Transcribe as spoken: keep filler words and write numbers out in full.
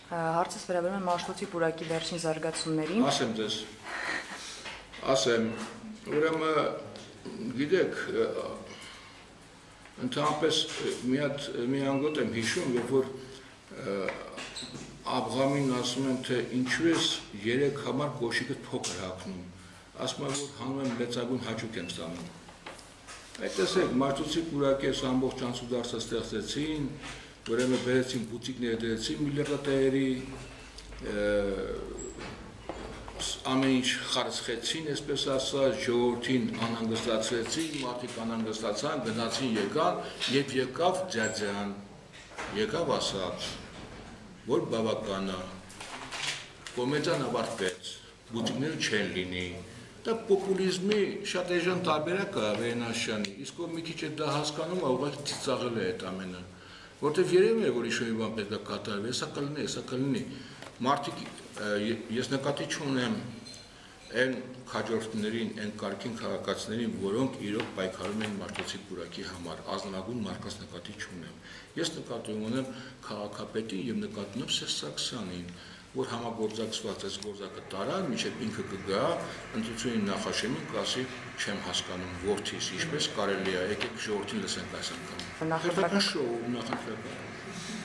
Հարցս վերաբերում է Մաշտոցի պուրակի վերջին զարգացումներին։ Ասեմ ձեզ, ասեմ, ուրեմն գիտեք, ընդհանրապես մի հատ մի անգոտ եմ հիշում, երբ որ Աբղամին ասում են, թե ինչու ես երեք համար կոշիկդ փոքր հագնում, ասում եմ, որ հանում եմ մեծագույն հաճույք եմ ստանում։ Այդ տեսեք, Մաշտոցի պուրակի այս ամբողջ անցուդարձը ստեղծեցին, ուրեմն բերեցին բուտիկներ դրեցին միլիարդատերերի, ամեն ինչ խարսխեցին, այսպես ասած, ժողովրդին անհանգստացրեցին, մարդիկ անհանգստացան, գնացին եկան, եւ եկավ ջաջան, եկավ ասած, որ բավական է, կոմեդիան ավարտվեց, բուտիկները չեն լինի, դա պոպուլիզմի շատ էժան տարբերակ է Վերնաշյանի, իսկ ով մի քիչ է դա հասկանում, ուղղակի ծիծաղել է այդ ամենը, որտեվ երևում է, որ ինչ-որ մի բան պետք է կատարվի, հեսա կլինի, հեսա կլինի, մարդիկ, ես նկատի չունեմ այն քաջորդներին, այն կարգին քաղաքացիներին, որոնք իրոք պայքարում են Մաշտոցի պուրակի համար, ազնվագույն մարդկանց նկատի չունեմ։ Ես նկատի ունեմ քաղաքապետին եւ նկատի ունեմ Սերժ Սարգսյանին, որ համագործակցված այս գործակը տարան, մինչև ինքը կգա, ընտրությունների նախաշեմին կասի, չեմ հասկանում, որդիս, ինչպես կարելի է, եկեք ժողովրդին լսենք այս անգամ։ Նախընտրական շոու, նախընտրական։